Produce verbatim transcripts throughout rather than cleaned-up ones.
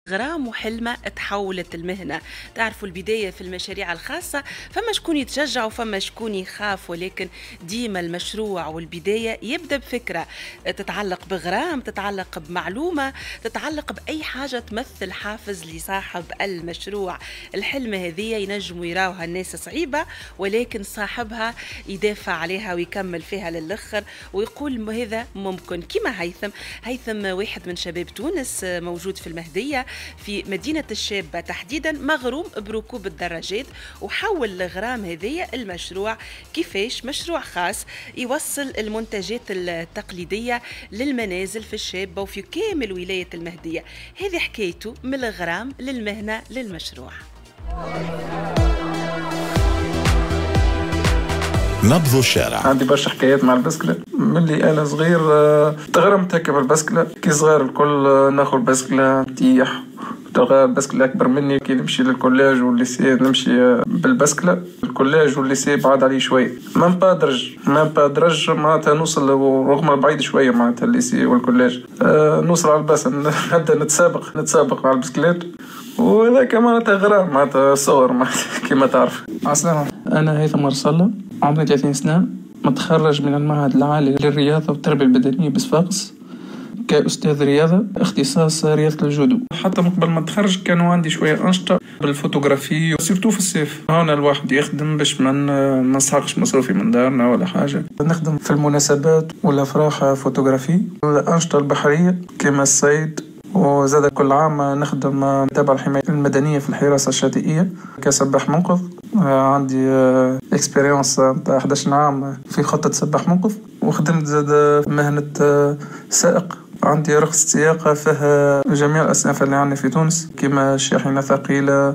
غرام وحلمة تحولت المهنة. تعرفوا البداية في المشاريع الخاصة فما شكون يتشجع وفما شكون يخاف، ولكن ديما المشروع والبداية يبدأ بفكرة تتعلق بغرام، تتعلق بمعلومة، تتعلق بأي حاجة تمثل حافز لصاحب المشروع. الحلمة هذه ينجموا يراوها الناس صعيبة، ولكن صاحبها يدافع عليها ويكمل فيها للآخر ويقول هذا ممكن. كما هيثم هيثم واحد من شباب تونس موجود في المهدية في مدينة الشابة تحديدا، مغروم بركوب الدراجات، وحول الغرام هذية المشروع كيفاش مشروع خاص يوصل المنتجات التقليدية للمنازل في الشابة وفي كامل ولاية المهدية. هذه حكايته من الغرام للمهنة للمشروع. نبض الشارع. عندي برشا حكايات مع البسكلة ملي أنا صغير. تغرمت هكا بالبسكلة كي صغار الكل، ناخذ البسكلة تيح، تلقى البسكلة أكبر مني. كي نمشي للكوليج والليسي نمشي بالبسكلة، الكوليج والليسي بعاد علي شوي، ما نبادرج ما نبادرج معناتها نوصل، رغم بعيد شوية معناتها الليسي والكوليج. أه نوصل على الباص نبدأ نتسابق نتسابق على البسكليت، وهذاك معناتها غرام معناتها صور معناتها كيما تعرف. عسلامة، أنا هيثم مرسلة، عمري ثلاثين سنة، متخرج من المعهد العالي للرياضة والتربية البدنية بصفاقس كأستاذ رياضة، اختصاص رياضة الجودو. حتى من قبل ما اتخرج كانوا عندي شوية أنشطة بالفوتوغرافي، سيرتو في الصيف. هنا الواحد يخدم باش ما ما نسحقش مصروفي من دارنا ولا حاجة. نخدم في المناسبات والأفراح فوتوغرافي، الأنشطة البحرية كما الصيد، وزاد كل عام نخدم تابع الحماية المدنية في الحراسة الشاطئية كسباح منقذ. عندي اكسبيرينس نتاع أحد عشر عام في خطة سباح منقذ، وخدمت زاد مهنة سائق. عندي رخصة سياقة فيها جميع الأصناف اللي عندنا في تونس، كما شاحنة ثقيلة،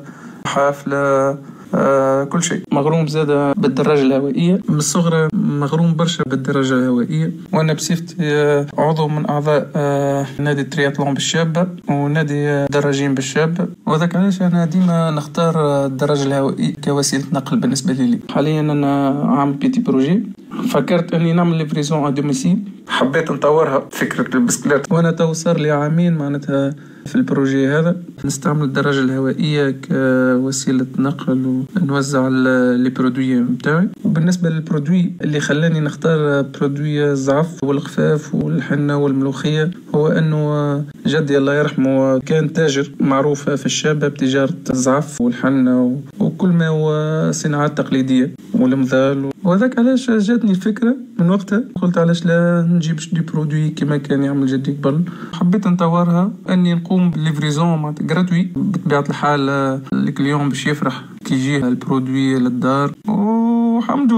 حافلة، آه كل شيء. مغروم زاد بالدراجة الهوائية من الصغر، مغروم برشا بالدراجة الهوائية، وأنا بصفتي عضو من أعضاء آه نادي ترياتلون بالشابة ونادي دراجين بالشابة، وذاك علاش أنا ديما نختار الدراجة الهوائية كوسيلة نقل بالنسبة لي. حاليا أنا عامل بيتي بروجي، فكرت أني نعمل ليفريزون على دوميسيل، حبيت نطورها فكرة البسكليت، وأنا تو صار لي عامين معناتها في البروجي هذا. نستعمل الدراجة الهوائية كوسيلة نقل ونوزع لي برودوي متاعي. وبالنسبة للبرودوي اللي خلاني نختار برودوي الزعف والخفاف والحنة والملوخية، هو أنه جدي الله يرحمه كان تاجر معروف في الشابة بتجارة الزعف والحنة وكل ما هو صناعات تقليدية والمذال، وذاك علاش جاتني الفكرة من وقتها. قلت علاش لا نجيب دي برودوي كما كان يعمل جدي قبل. حبيت نطورها اني نقوم بالليفريزون معناتها جراتوي بطبيعة الحال، الكليون باش يفرح كي يجي البرودوي للدار. والحمد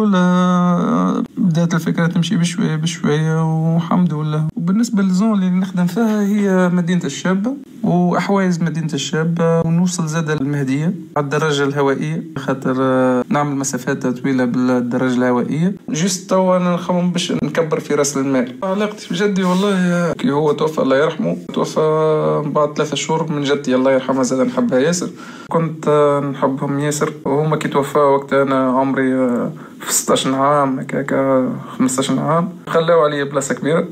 لله بدات الفكرة تمشي بشوية بشوية والحمد لله. وبالنسبة للزون اللي نخدم فيها هي مدينة الشابة وأحوايز مدينة الشابة، ونوصل زادة المهدية على الدراجة الهوائية خاطر نعمل مسافات طويلة بالدراجة الهوائية. جيست توا نخمم باش نكبر في راس المال. علاقتي بجدي والله كي هو توفى الله يرحمه، توفى بعد ثلاثة شهور من جدي الله يرحمه، زاد نحبها ياسر، كنت نحبهم ياسر. وهما كي توفى وقت أنا عمري في ستة عشر عام هكاكا خمسة عشر عام، خلاو علي بلاصة كبيرة.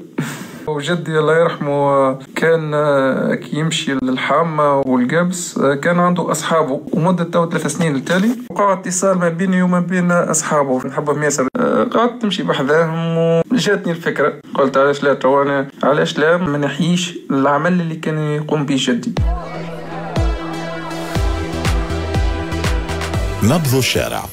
وجدي الله يرحمه كان كي يمشي للحامة والقابس كان عنده أصحابه، ومدة تو ثلاث سنين التالي وقع اتصال ما بيني وما بين أصحابه، نحبهم ياسر. قعدت تمشي بحذاهم وجاتني الفكرة، قلت علاش لا تو أنا علاش لا ما نحييش العمل اللي كان يقوم به جدي. نبض الشارع.